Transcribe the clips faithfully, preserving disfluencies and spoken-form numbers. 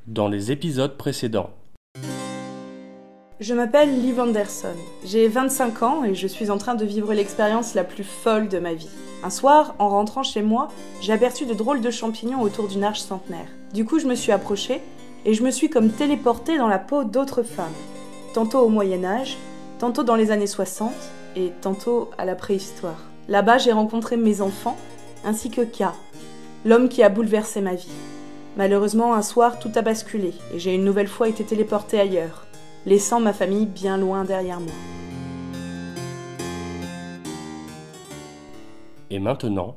dans les épisodes précédents. Je m'appelle Liv Anderson, j'ai vingt-cinq ans et je suis en train de vivre l'expérience la plus folle de ma vie. Un soir, en rentrant chez moi, j'ai aperçu de drôles de champignons autour d'une arche centenaire. Du coup, je me suis approchée et je me suis comme téléportée dans la peau d'autres femmes. Tantôt au Moyen-Âge, tantôt dans les années soixante et tantôt à la préhistoire. Là-bas, j'ai rencontré mes enfants ainsi que K, l'homme qui a bouleversé ma vie. Malheureusement, un soir, tout a basculé et j'ai une nouvelle fois été téléportée ailleurs, laissant ma famille bien loin derrière moi. Et maintenant,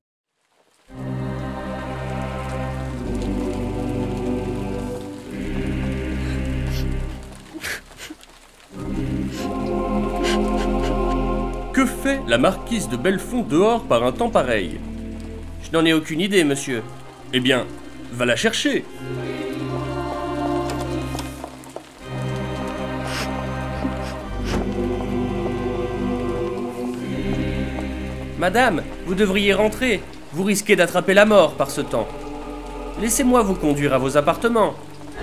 que fait la marquise de Belfond dehors par un temps pareil? Je n'en ai aucune idée, monsieur. Eh bien, va la chercher. Madame, vous devriez rentrer. Vous risquez d'attraper la mort par ce temps. Laissez-moi vous conduire à vos appartements.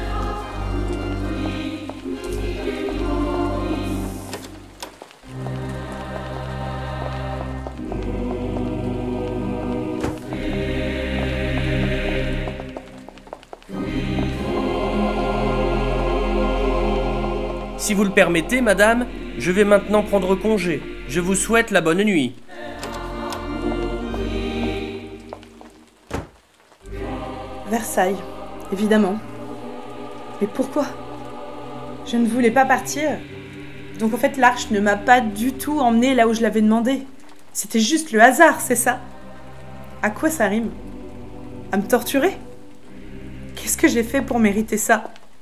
Si vous le permettez, madame, je vais maintenant prendre congé. Je vous souhaite la bonne nuit. Versailles, évidemment. Mais pourquoi? Je ne voulais pas partir. Donc en fait, l'arche ne m'a pas du tout emmenée là où je l'avais demandé. C'était juste le hasard, c'est ça? À quoi ça rime? À me torturer? Qu'est-ce que j'ai fait pour mériter ça?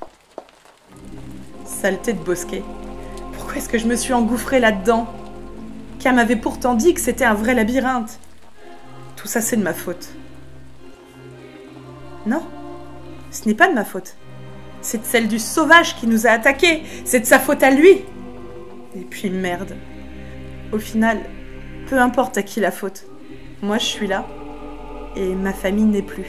Saleté de bosquet. Pourquoi est-ce que je me suis engouffrée là-dedans? K m'avait pourtant dit que c'était un vrai labyrinthe. Tout ça, c'est de ma faute. Non, ce n'est pas de ma faute. C'est de celle du sauvage qui nous a attaqués. C'est de sa faute à lui. Et puis merde. Au final, peu importe à qui la faute. Moi, je suis là. Et ma famille n'est plus.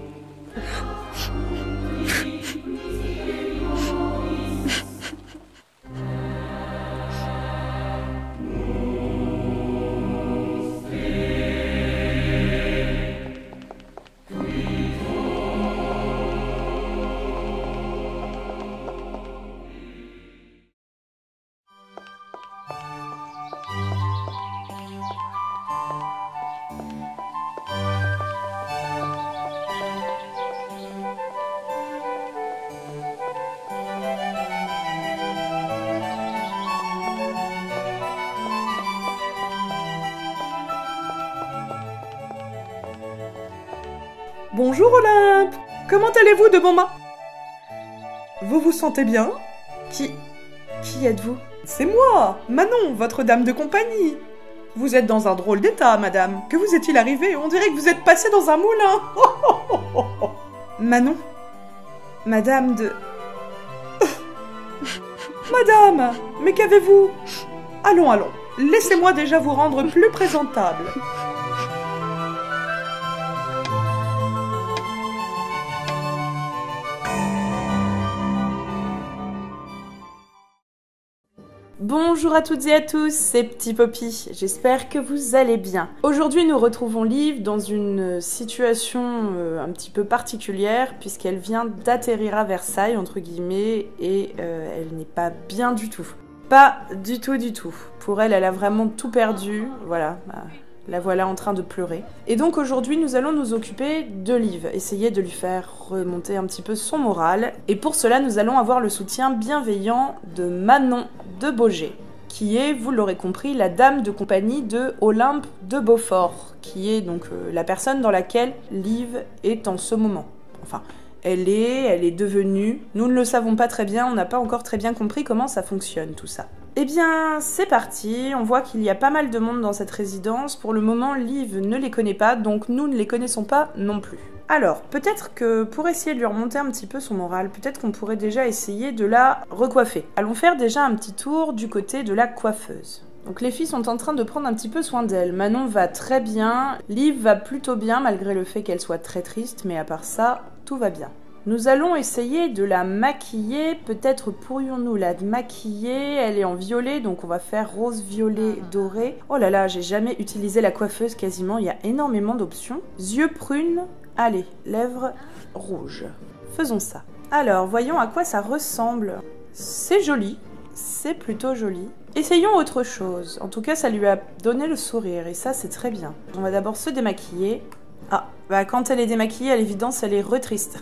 Bonjour Olympe! Comment allez-vous de bon main? Vous vous sentez bien? Qui... qui êtes-vous? C'est moi, Manon, votre dame de compagnie. Vous êtes dans un drôle d'état, madame. Que vous est-il arrivé? On dirait que vous êtes passé dans un moulin. Manon? Madame de... Madame! Mais qu'avez-vous? Allons, allons. Laissez-moi déjà vous rendre plus présentable. Bonjour à toutes et à tous, c'est Petit Poppy, j'espère que vous allez bien. Aujourd'hui nous retrouvons Liv dans une situation euh, un petit peu particulière puisqu'elle vient d'atterrir à Versailles entre guillemets et euh, elle n'est pas bien du tout. Pas du tout du tout. Pour elle, elle a vraiment tout perdu, voilà. Bah, la voilà en train de pleurer. Et donc aujourd'hui, nous allons nous occuper de Liv, essayer de lui faire remonter un petit peu son moral. Et pour cela, nous allons avoir le soutien bienveillant de Manon de Beaugé, qui est, vous l'aurez compris, la dame de compagnie de Olympe de Beaufort, qui est donc euh, la personne dans laquelle Liv est en ce moment. Enfin, elle est, elle est devenue. Nous ne le savons pas très bien, on n'a pas encore très bien compris comment ça fonctionne tout ça. Eh bien, c'est parti, on voit qu'il y a pas mal de monde dans cette résidence. Pour le moment, Liv ne les connaît pas, donc nous ne les connaissons pas non plus. Alors, peut-être que pour essayer de lui remonter un petit peu son moral, peut-être qu'on pourrait déjà essayer de la recoiffer. Allons faire déjà un petit tour du côté de la coiffeuse. Donc les filles sont en train de prendre un petit peu soin d'elle. Manon va très bien, Liv va plutôt bien malgré le fait qu'elle soit très triste, mais à part ça, tout va bien. Nous allons essayer de la maquiller. Peut-être pourrions-nous la maquiller. Elle est en violet, donc on va faire rose, violet, doré. Oh là là, j'ai jamais utilisé la coiffeuse quasiment. Il y a énormément d'options. Yeux prunes. Allez, lèvres rouges. Faisons ça. Alors, voyons à quoi ça ressemble. C'est joli. C'est plutôt joli. Essayons autre chose. En tout cas, ça lui a donné le sourire. Et ça, c'est très bien. On va d'abord se démaquiller. Ah, bah quand elle est démaquillée, à l'évidence, elle est re-triste.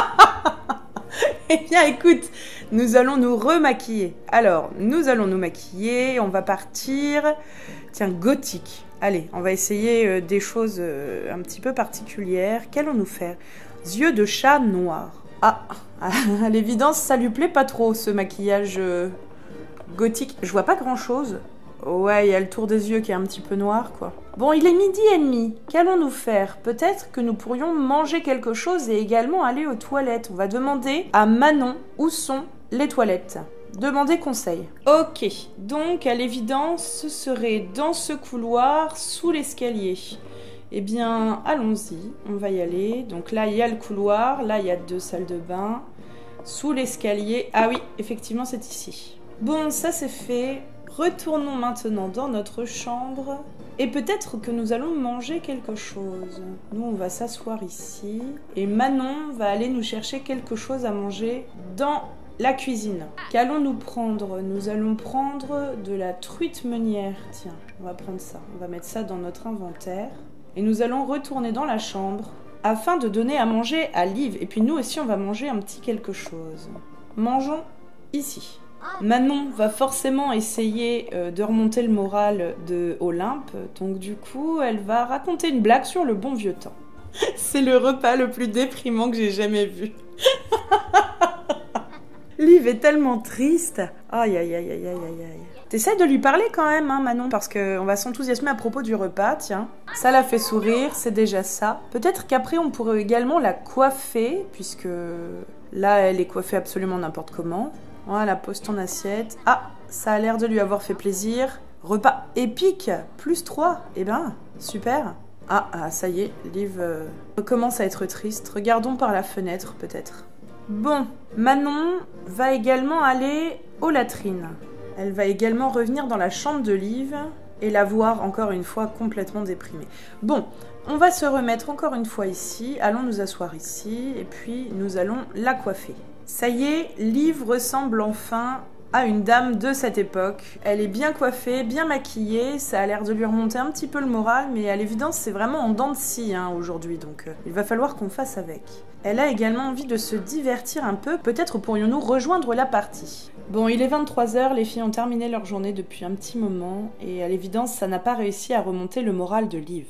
Eh bien, écoute, nous allons nous remaquiller. Alors, nous allons nous maquiller. On va partir... Tiens, gothique. Allez, on va essayer euh, des choses euh, un petit peu particulières. Qu'allons-nous faire? Yeux de chat noir. Ah, à l'évidence, ça lui plaît pas trop, ce maquillage euh, gothique. Je vois pas grand-chose. Ouais, il y a le tour des yeux qui est un petit peu noir, quoi. Bon, il est midi et demi. Qu'allons-nous faire? Peut-être que nous pourrions manger quelque chose et également aller aux toilettes. On va demander à Manon où sont les toilettes. Demander conseil. Ok, donc à l'évidence, ce serait dans ce couloir, sous l'escalier. Eh bien, allons-y, on va y aller. Donc là, il y a le couloir, là, il y a deux salles de bain. Sous l'escalier, ah oui, effectivement, c'est ici. Bon, ça c'est fait. Retournons maintenant dans notre chambre. Et peut-être que nous allons manger quelque chose. Nous, on va s'asseoir ici. Et Manon va aller nous chercher quelque chose à manger dans la cuisine. Qu'allons-nous prendre? Nous allons prendre de la truite meunière. Tiens, on va prendre ça. On va mettre ça dans notre inventaire. Et nous allons retourner dans la chambre afin de donner à manger à Liv. Et puis nous aussi, on va manger un petit quelque chose. Mangeons ici. Manon va forcément essayer euh, de remonter le moral de Olympe. Donc du coup, elle va raconter une blague sur le bon vieux temps. C'est le repas le plus déprimant que j'ai jamais vu. Liv est tellement triste. Aïe, aïe, aïe, aïe, aïe, aïe. T'essaies de lui parler quand même, hein, Manon, parce qu'on va s'enthousiasmer à propos du repas, tiens. Ça la fait sourire, c'est déjà ça. Peut-être qu'après, on pourrait également la coiffer, puisque là, elle est coiffée absolument n'importe comment. Voilà, pose ton assiette. Ah, ça a l'air de lui avoir fait plaisir. Repas épique, plus trois. Eh ben, super. Ah, ah ça y est, Liv euh, commence à être triste. Regardons par la fenêtre, peut-être. Bon, Manon va également aller aux latrines. Elle va également revenir dans la chambre de Liv et la voir encore une fois complètement déprimée. Bon, on va se remettre encore une fois ici. Allons nous asseoir ici et puis nous allons la coiffer. Ça y est, Liv ressemble enfin à une dame de cette époque. Elle est bien coiffée, bien maquillée, ça a l'air de lui remonter un petit peu le moral, mais à l'évidence, c'est vraiment en dents de scie hein, aujourd'hui, donc euh, il va falloir qu'on fasse avec. Elle a également envie de se divertir un peu, peut-être pourrions-nous rejoindre la partie. Bon, il est vingt-trois heures, les filles ont terminé leur journée depuis un petit moment, et à l'évidence, ça n'a pas réussi à remonter le moral de Liv.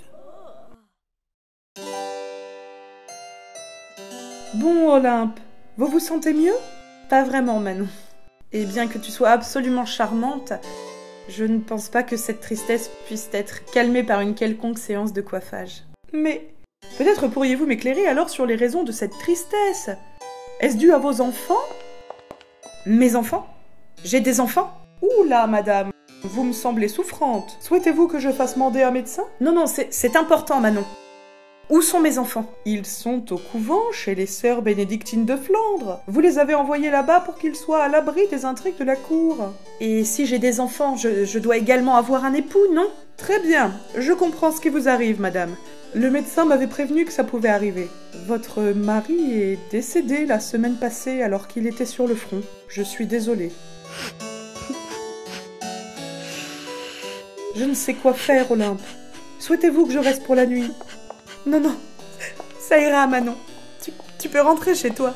Bon, Olympe, vous vous sentez mieux? Pas vraiment, Manon. Et bien que tu sois absolument charmante, je ne pense pas que cette tristesse puisse être calmée par une quelconque séance de coiffage. Mais peut-être pourriez-vous m'éclairer alors sur les raisons de cette tristesse? Est-ce dû à vos enfants? Mes enfants? J'ai des enfants? Ouh là, madame, vous me semblez souffrante. Souhaitez-vous que je fasse mander un médecin? Non, non, c'est important, Manon. Où sont mes enfants? Ils sont au couvent chez les sœurs bénédictines de Flandre. Vous les avez envoyés là-bas pour qu'ils soient à l'abri des intrigues de la cour. Et si j'ai des enfants, je, je dois également avoir un époux, non? Très bien, je comprends ce qui vous arrive, madame. Le médecin m'avait prévenu que ça pouvait arriver. Votre mari est décédé la semaine passée alors qu'il était sur le front. Je suis désolée. Je ne sais quoi faire, Olympe. Souhaitez-vous que je reste pour la nuit? Non, non, ça ira, Manon. Tu, tu peux rentrer chez toi.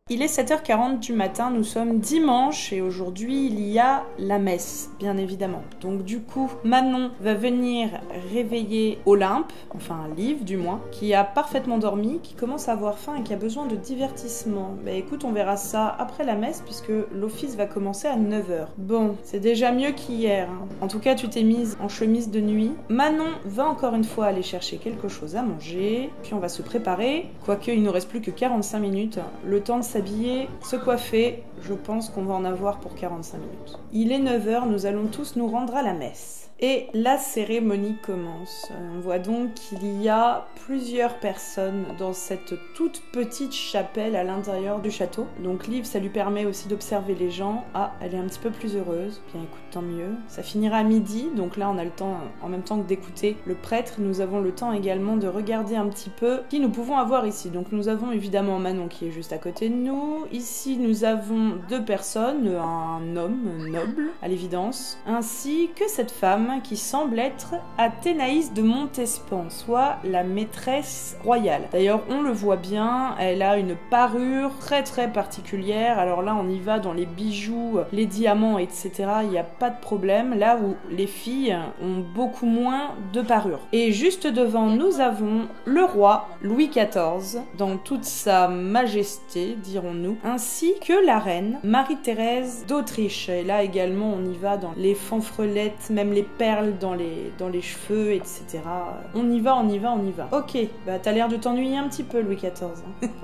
Il est sept heures quarante du matin, nous sommes dimanche et aujourd'hui il y a la messe, bien évidemment. Donc du coup, Manon va venir réveiller Olympe, enfin Liv du moins, qui a parfaitement dormi, qui commence à avoir faim et qui a besoin de divertissement. Bah écoute, on verra ça après la messe puisque l'office va commencer à neuf heures. Bon, c'est déjà mieux qu'hier. Hein. En tout cas, tu t'es mise en chemise de nuit. Manon va encore une fois aller chercher quelque chose à manger, puis on va se préparer, quoique il nous reste plus que quarante-cinq minutes, le temps de s'habiller, se coiffer, je pense qu'on va en avoir pour quarante-cinq minutes. Il est neuf heures, nous allons tous nous rendre à la messe. Et la cérémonie commence. On voit donc qu'il y a plusieurs personnes dans cette toute petite chapelle à l'intérieur du château. Donc Liv, ça lui permet aussi d'observer les gens. Ah, elle est un petit peu plus heureuse. Bien écoute, tant mieux. Ça finira à midi, donc là on a le temps, en même temps que d'écouter le prêtre, nous avons le temps également de regarder un petit peu qui nous pouvons avoir ici. Donc nous avons évidemment Manon qui est juste à côté de nous. Ici nous avons deux personnes, un homme noble à l'évidence, ainsi que cette femme qui semble être Athénaïs de Montespan, soit la maîtresse royale. D'ailleurs, on le voit bien, elle a une parure très très particulière. Alors là, on y va dans les bijoux, les diamants, et cetera. Il n'y a pas de problème. Là où les filles ont beaucoup moins de parure. Et juste devant, nous avons le roi Louis quatorze, dans toute sa majesté, dirons-nous, ainsi que la reine Marie-Thérèse d'Autriche. Et là également, on y va dans les fanfrelettes, même les perles dans les, dans les cheveux, et cetera. On y va, on y va, on y va. Ok, bah t'as l'air de t'ennuyer un petit peu, Louis quatorze.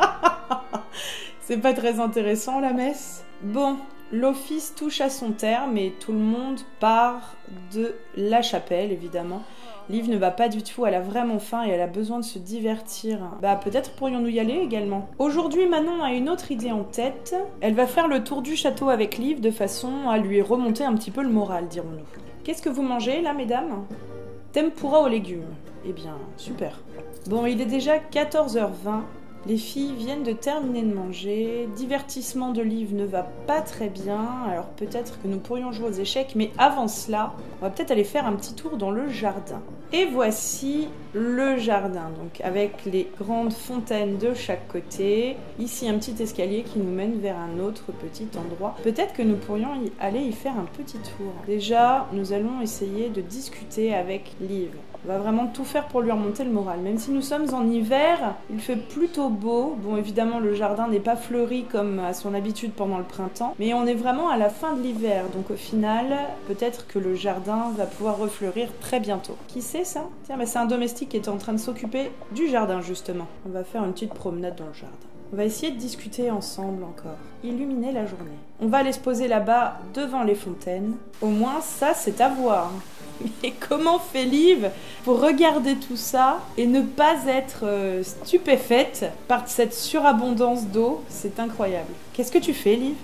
C'est pas très intéressant, la messe. Bon, l'office touche à son terme et tout le monde part de la chapelle, évidemment. Liv ne va pas du tout, elle a vraiment faim et elle a besoin de se divertir. Bah peut-être pourrions-nous y aller également. Aujourd'hui, Manon a une autre idée en tête. Elle va faire le tour du château avec Liv de façon à lui remonter un petit peu le moral, dirons-nous. Qu'est-ce que vous mangez là, mesdames? Tempura aux légumes. Eh bien, super. Bon, il est déjà quatorze heures vingt. Les filles viennent de terminer de manger. Divertissement de Liv ne va pas très bien. Alors peut-être que nous pourrions jouer aux échecs. Mais avant cela, on va peut-être aller faire un petit tour dans le jardin. Et voici le jardin. Donc avec les grandes fontaines de chaque côté. Ici un petit escalier qui nous mène vers un autre petit endroit. Peut-être que nous pourrions y aller y faire un petit tour. Déjà, nous allons essayer de discuter avec Liv. On va vraiment tout faire pour lui remonter le moral. Même si nous sommes en hiver, il fait plutôt beau. Bon, évidemment, le jardin n'est pas fleuri comme à son habitude pendant le printemps. Mais on est vraiment à la fin de l'hiver. Donc au final, peut-être que le jardin va pouvoir refleurir très bientôt. Qui c'est ça? Tiens, bah, c'est un domestique qui est en train de s'occuper du jardin, justement. On va faire une petite promenade dans le jardin. On va essayer de discuter ensemble encore. Illuminer la journée. On va aller se poser là-bas devant les fontaines. Au moins, ça, c'est à voir. Mais comment fait Liv pour regarder tout ça et ne pas être euh, stupéfaite par cette surabondance d'eau? C'est incroyable. Qu'est-ce que tu fais, Liv?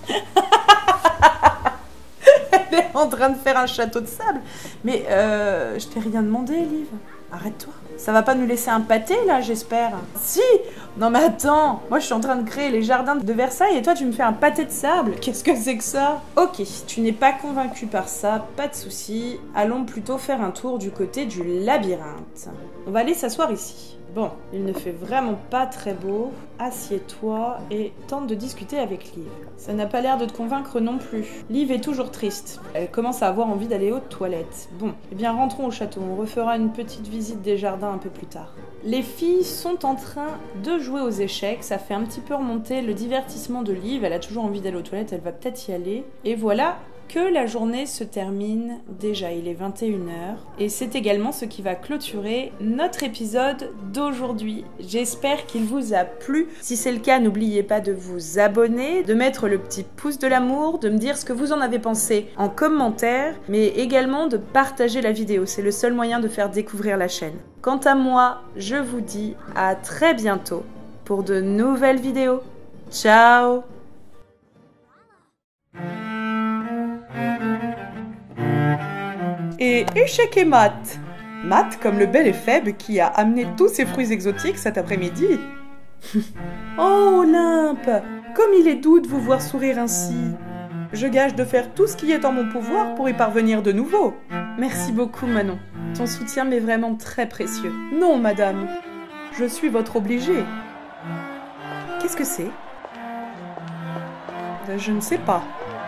Elle est en train de faire un château de sable. Mais euh, je t'ai rien demandé, Liv. Arrête-toi. Ça va pas nous laisser un pâté, là, j'espère? Si! Non mais attends, moi je suis en train de créer les jardins de Versailles et toi tu me fais un pâté de sable? Qu'est-ce que c'est que ça? Ok, tu n'es pas convaincu par ça, pas de souci. Allons plutôt faire un tour du côté du labyrinthe. On va aller s'asseoir ici. Bon, il ne fait vraiment pas très beau. Assieds-toi et tente de discuter avec Liv. Ça n'a pas l'air de te convaincre non plus. Liv est toujours triste. Elle commence à avoir envie d'aller aux toilettes. Bon, eh bien rentrons au château. On refera une petite visite des jardins un peu plus tard. Les filles sont en train de jouer aux échecs. Ça fait un petit peu remonter le divertissement de Liv. Elle a toujours envie d'aller aux toilettes. Elle va peut-être y aller. Et voilà que la journée se termine. Déjà, il est vingt et une heures. Et c'est également ce qui va clôturer notre épisode d'aujourd'hui. J'espère qu'il vous a plu. Si c'est le cas, n'oubliez pas de vous abonner, de mettre le petit pouce de l'amour, de me dire ce que vous en avez pensé en commentaire, mais également de partager la vidéo. C'est le seul moyen de faire découvrir la chaîne. Quant à moi, je vous dis à très bientôt pour de nouvelles vidéos. Ciao! Et échec et mat. Mat comme le bel et faible qui a amené tous ses fruits exotiques cet après-midi. Oh Olympe, comme il est doux de vous voir sourire ainsi. Je gage de faire tout ce qui est en mon pouvoir pour y parvenir de nouveau. Merci beaucoup Manon. Ton soutien m'est vraiment très précieux. Non madame, je suis votre obligée. Qu'est-ce que c'est? Ben, je ne sais pas.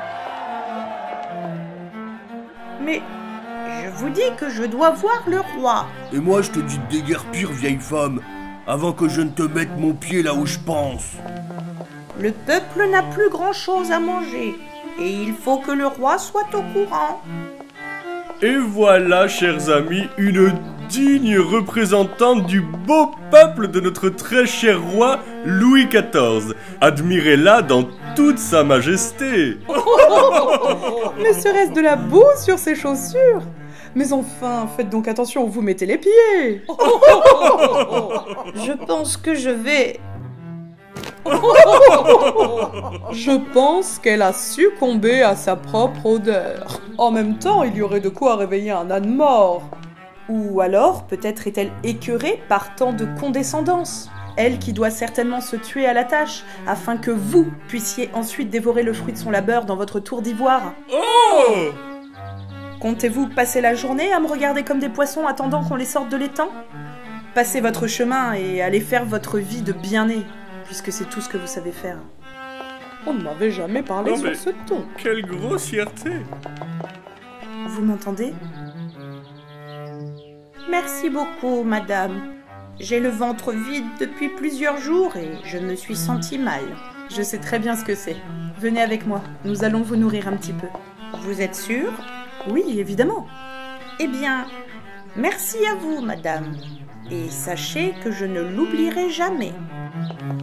Mais je vous dis que je dois voir le roi. Et moi, je te dis de déguerpir, vieille femme, avant que je ne te mette mon pied là où je pense. Le peuple n'a plus grand-chose à manger, et il faut que le roi soit au courant. Et voilà, chers amis, une digne représentante du beau peuple de notre très cher roi Louis quatorze. Admirez-la dans toute sa majesté. Ne serait-ce de la boue sur ses chaussures? Mais enfin, faites donc attention où vous mettez les pieds. Je pense que je vais... Je pense qu'elle a succombé à sa propre odeur. En même temps, il y aurait de quoi réveiller un âne mort. Ou alors, peut-être est-elle écœurée par tant de condescendance. Elle qui doit certainement se tuer à la tâche, afin que vous puissiez ensuite dévorer le fruit de son labeur dans votre tour d'ivoire. Oh! Comptez-vous passer la journée à me regarder comme des poissons attendant qu'on les sorte de l'étang? Passez votre chemin et allez faire votre vie de bien-né, puisque c'est tout ce que vous savez faire. On ne m'avait jamais parlé Non, sur mais- ce ton. Quelle grossièreté! Vous m'entendez? Merci beaucoup, madame. J'ai le ventre vide depuis plusieurs jours et je me suis sentie mal. Je sais très bien ce que c'est. Venez avec moi, nous allons vous nourrir un petit peu. Vous êtes sûre? Oui, évidemment. Eh bien, merci à vous, madame. Et sachez que je ne l'oublierai jamais.